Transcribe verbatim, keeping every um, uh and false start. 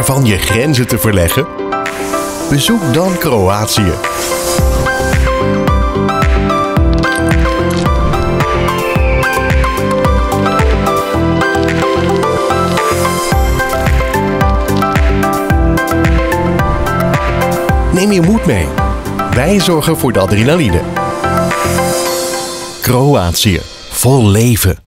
ervan je grenzen te verleggen? Bezoek dan Kroatië. Neem je moed mee. Wij zorgen voor de adrenaline. Kroatië. Vol leven.